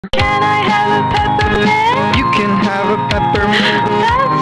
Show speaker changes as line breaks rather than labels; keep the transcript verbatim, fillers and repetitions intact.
Can I have a peppermint?
You can have a peppermint.
That's